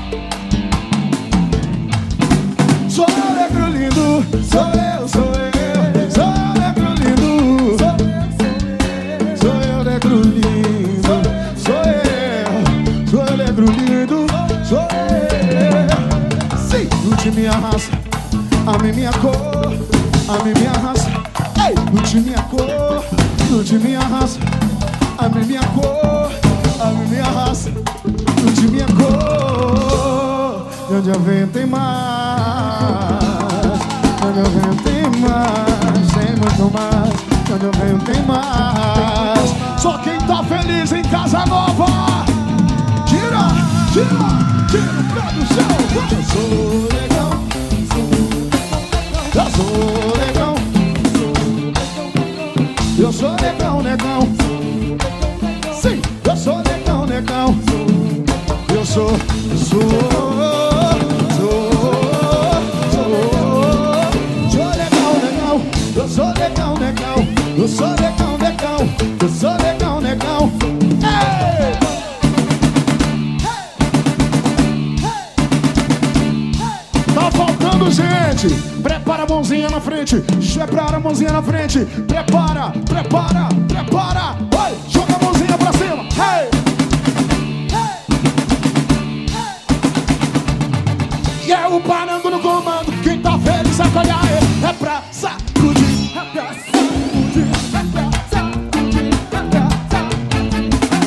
Sou negro lindo, sou eu, sou eu. Sou negro lindo, sou eu, negro lindo. Sou eu negro lindo. Sou eu. Sim, lute minha raça, ame minha cor, ame minha raça. Ei, lute minha cor, lute minha raça, ame minha cor, ame minha raça. Lute minha cor. De onde eu venho tem mais. De onde eu venho tem mais. Tem muito mais. De onde eu venho tem mais. Só quem tá feliz em casa nova, tira, tira, tira o pé do céu. Eu sou legal. Eu sou legal. Eu sou negão, negão. Sim, eu sou negão, negão. Eu sou legal, negão. Eu sou legal, negão. Eu sou legal, negão. Eu sou legal, negão. Ei! Tá faltando gente. Prepara a mãozinha na frente. Prepara a mãozinha na frente. Prepara, prepara, prepara. Vai, joga a mãozinha pra cima. Hey! E é o Parango no comando. Quem tá feliz sacode aí. É pra sacudir. É pra sacudir. É pra sacudir. É pra sacudir.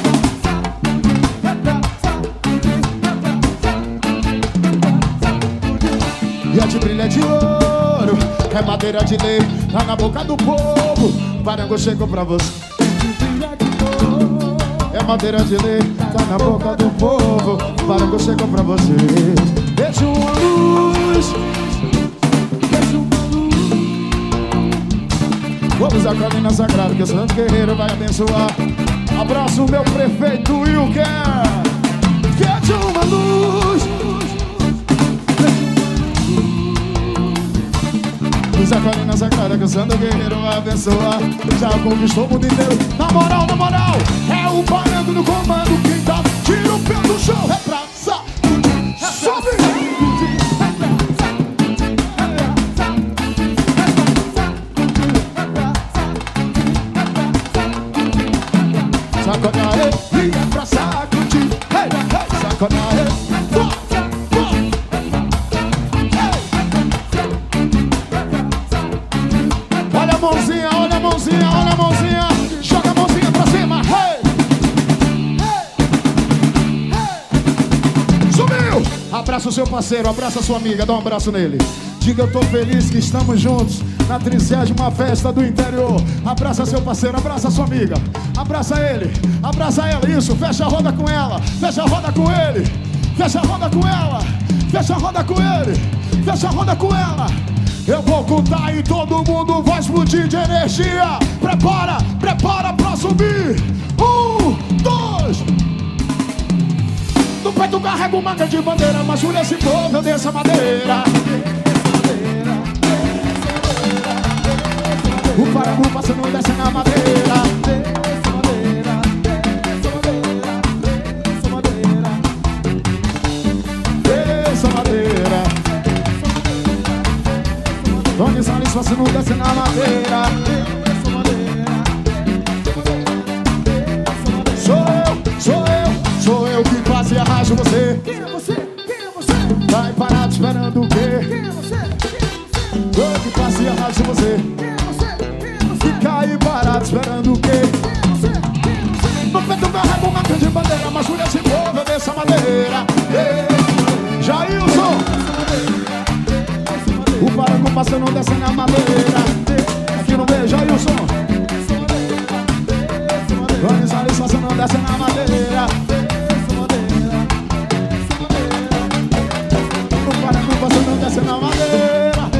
É pra sacudir. E a de brilha é de ouro. É madeira de lei. Tá na boca do povo. Parango chegou pra você. É madeira de lei. Tá na boca do povo. Parango chegou pra você. Deixa uma luz. Deixa uma luz. Vamos à colina sagrada que o Santo Guerreiro vai abençoar. Abraço meu prefeito Wilker. Deixa uma luz. Vamos à colina sagrada que o Santo Guerreiro vai abençoar. Já conquistou o mundo inteiro. Na moral, é o Parango no comando. Quem tá, tira o pé do chão. É pra sacudir. Sobe. Sacode aí, e é pra sacudir. Hey, hey, sacode aí. Olha a mãozinha, olha a mãozinha, olha a mãozinha. Joga a mãozinha pra cima. Hey, hey, hey. Subiu. Abraça o seu parceiro, abraça a sua amiga, dá um abraço nele. Diga eu tô feliz que estamos juntos na 30ª festa do interior. Abraça seu parceiro, abraça sua amiga. Abraça ele, abraça ela, isso. Fecha a roda com ela, fecha a roda com ele. Fecha a roda com ela, fecha a roda com ele. Fecha a roda com ela. Eu vou contar e todo mundo vai explodir de energia. Prepara, prepara pra subir. 1, 2. No peito carrego manga de bandeira. Mas por esse povo eu desço a madeira. O Parango passando e descendo a madeira. Desça a madeira. Tony Salles passando e descendo a madeira. Sou eu que quase arrasto você. Quem é você? Quem é você? Vai parado esperando o quê? Quem é você? Eu que quase arrasto você. Quem é você? Fica aí parado esperando o quê? No peito carrego uma grande bandeira. Mas por esse povo eu desço a madeira. Jailson. O Parango passando descendo a madeira. Aqui no meio, Jailson. Tony Salles passando descendo a madeira. O Parango passando descendo a madeira.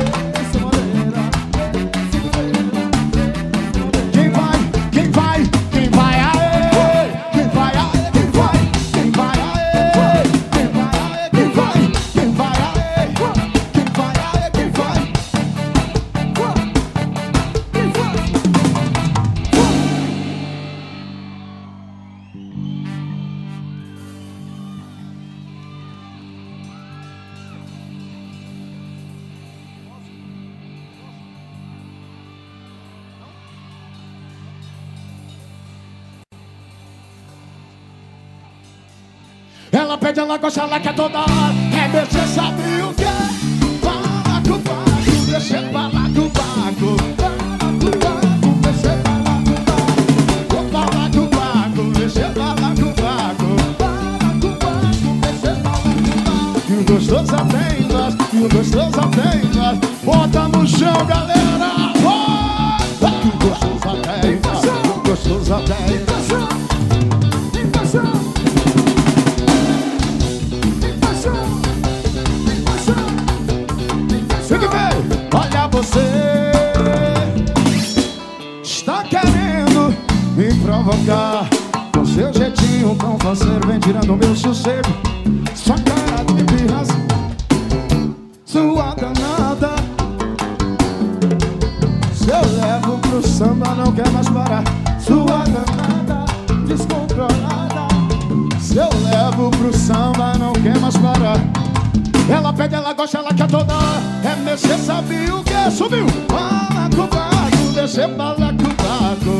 Ela pede, ela gosta, ela quer toda hora. É você sabe o que é? Baco, baco, deixa eu falar com o baco. Baco, baco, deixa eu falar com o baco. Vou falar com o baco, deixa eu falar com o baco. Baco, baco, deixa eu falar com o baco. E o gostoso no chão, galera. Gostoso até, gostoso até. Fique bem, olha você. Está querendo me provocar com seu jeitinho tão faceiro, vem tirando meu sossego. Sua cara de birras, sua danada. Se eu levo pro samba não quer mais parar. Sua danada, descontrolada. Se eu levo pro samba não quer mais parar. Ela pede, ela gosta, ela quer toda hora. É mexer, sabe o que? Subiu! Fala com o barco, deixa bala com o barco.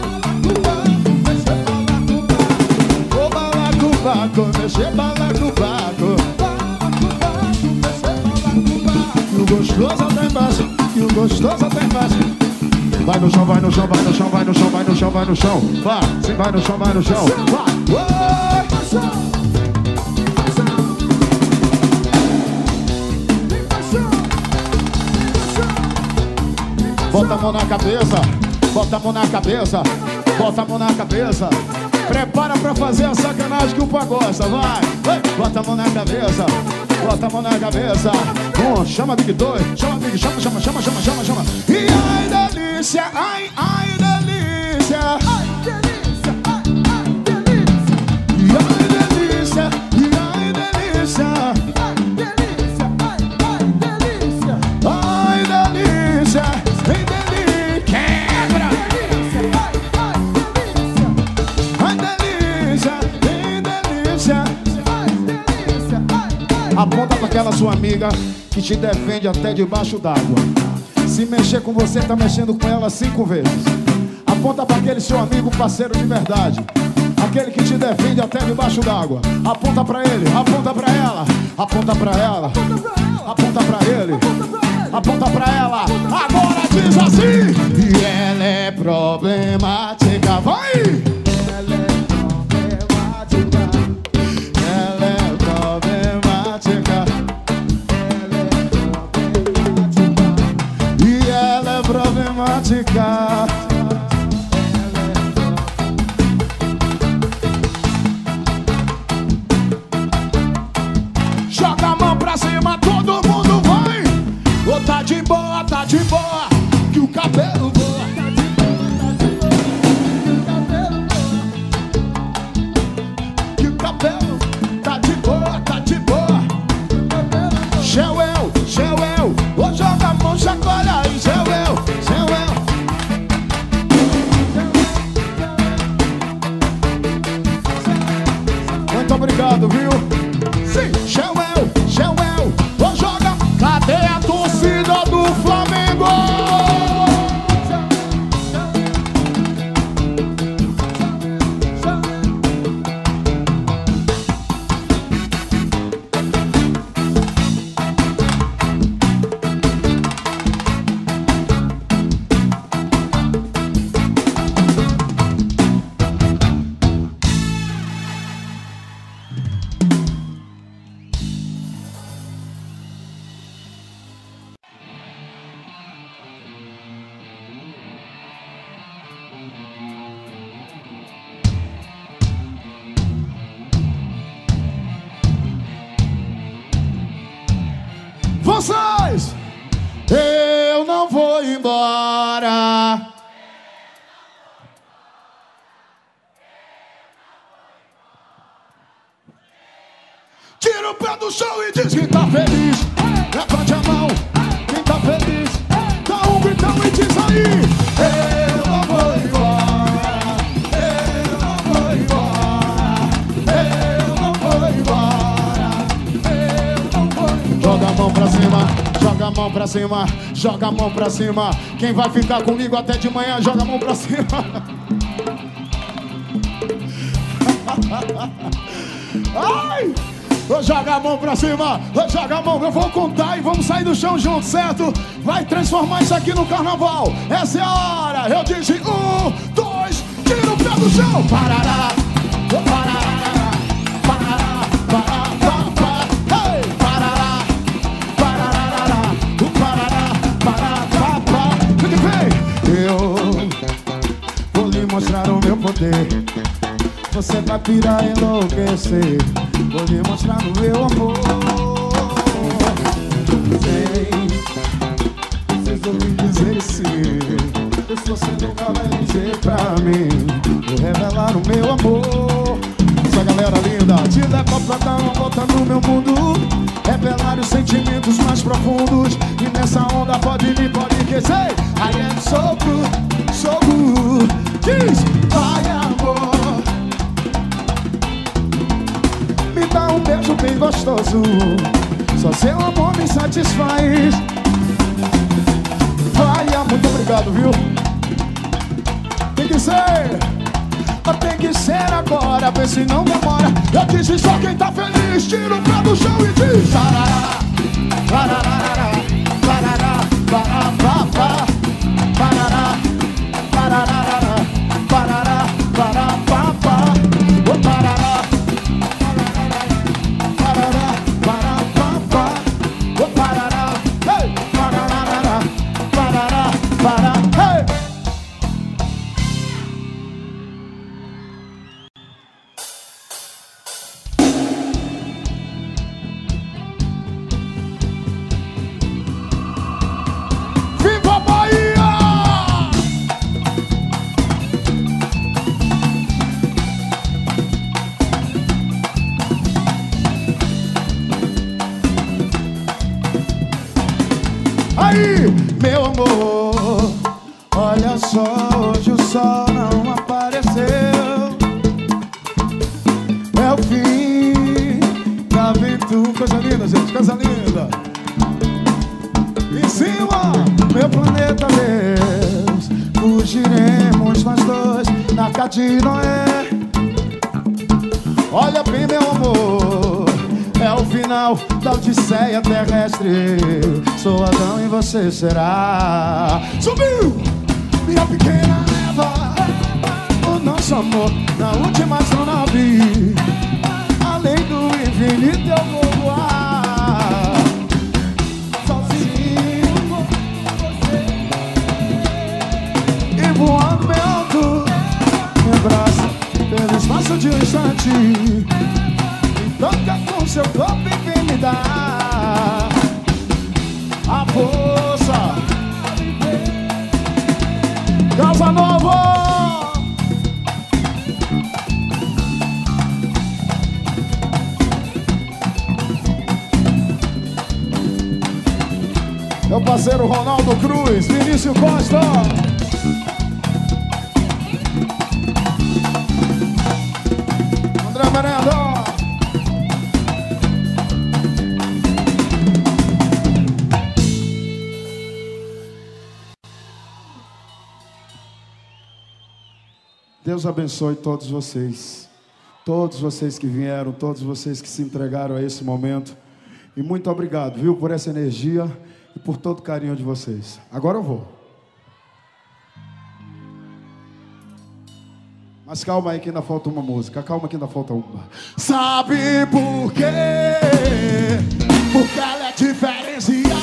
Vou bala com o barco, deixa bala com o barco. E o gostoso até embaixo, e o gostoso até embaixo. Vai no chão, vai no chão, vai no chão, vai no chão, vai no chão, vai no chão. Vai, sim, vai no chão, vai no chão. Vai, bota a mão na cabeça, bota a mão na cabeça, bota a mão na cabeça. Prepara pra fazer a sacanagem que o pai gosta, vai. Bota a mão na cabeça, bota a mão na cabeça. Chama Big 2, chama Big, chama. E ai delícia, ai delícia. Ai delícia, ai delícia. E ai delícia, e ai delícia. Ai delícia, ai delícia. Ai delícia, ai delícia. Quebra. Ai delícia, ai delícia. Aponta pra aquela sua amiga que te defende até debaixo d'água. Se mexer com você, tá mexendo com ela 5 vezes. Aponta pra aquele seu amigo, parceiro de verdade, aquele que te defende até debaixo d'água. Aponta pra ele, aponta pra ela. Aponta pra ela, aponta pra ele, aponta pra ela. Agora diz assim: e ela é problemática, vai! Problemática. Joga a mão pra cima, todo mundo vai. Ô, tá de boa, que o cabelo voa. Que o cabelo tá de boa, tá de boa. Geuel, ô, joga a mão, chacoalha aí, Geuel. Muito obrigado, viu? Sim, Geuel, ô, joga. Cadê a torcida do Flamengo? Vocês, eu não vou embora. Tira o pé do chão e diz que tá feliz. Levante a mão, quem tá feliz. Dá um gritão e diz aí: eu não vou embora. Eu não vou embora. Eu não vou embora. Eu não vou embora. Joga a mão pra cima, joga a mão pra cima, joga a mão pra cima. Quem vai ficar comigo até de manhã, joga a mão pra cima. Ai! Joga a mão pra cima, joga a mão, eu vou contar e vamos sair do chão juntos, certo? Vai transformar isso aqui no carnaval. Essa é a hora, eu disse 1, 2, tira o pé do chão. Parará, parará, parará, parará, parará, parará, parará, parará, parará, ter. Você vai pirar e enlouquecer. Vou lhe mostrar no meu amor. Vem, preciso me dizer sim. Se você nunca vai dizer pra mim, vou revelar o meu amor. Essa galera linda te leva pra dar uma volta no meu mundo, revelar os sentimentos mais profundos. E nessa onda pode vir, pode esquecer. I am so good, so good. Diz, vai amor, me dá um beijo bem gostoso. Só seu amor me satisfaz. Vai amor, muito obrigado, viu? Tem que ser, tem que ser agora, vê se não demora. Eu disse só quem tá feliz, tira o pé do chão e diz parará, parará, parará, parará, parará, parará, parará, parará, parará, parará, meu amor, olha só, hoje o sol não apareceu. É o fim da aventura. Coisa linda, gente, coisa linda. Em cima, meu planeta Deus, fugiremos nós dois na Arca de Noé. Olha bem, meu amor, é o final da odisseia terrestre. Sou Adão e você será. Subiu, minha pequena Eva, o nosso amor na última astronave. Além do infinito eu vou voar sozinho com você. E voando bem alto, me abraça pelo espaço de um instante. Toca com seu corpo e vem me dar a força. Casa Nova. Meu parceiro Ronaldo Cruz, Vinícius Costa. André Merenda. Deus abençoe todos vocês que vieram, todos vocês que se entregaram a esse momento. E muito obrigado, viu, por essa energia e por todo o carinho de vocês. Agora eu vou. Mas calma aí que ainda falta uma música, calma que ainda falta uma. Sabe por quê? Porque ela é diferenciada.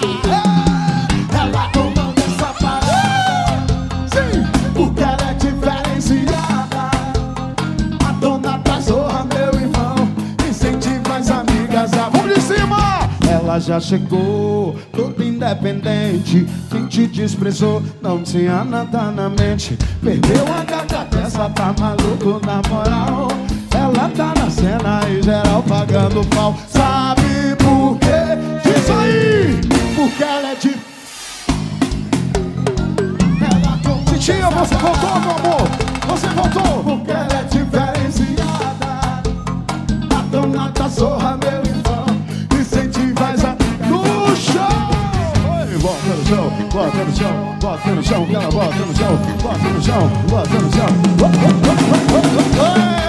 Ela comanda essa parada. Sim, porque ela é diferenciada. A dona da zorra, meu irmão, incentiva as amigas a vamos de cima. Ela já chegou, toda independente. Quem te desprezou, não tinha nada na mente. Perdeu a gata dessa, tá maluco na moral. Ela tá na cena e geral pagando pau. Sabe por quê? Diz aí! Porque ela é de... Ela com... Titia, você voltou, meu amor? Você voltou? Porque ela é diferenciada. A dona da zorra, meu irmão, incentiva as no chão. Oi, bota no chão, bota no chão, bota no chão, ela bota no chão, bota no chão, bota no chão.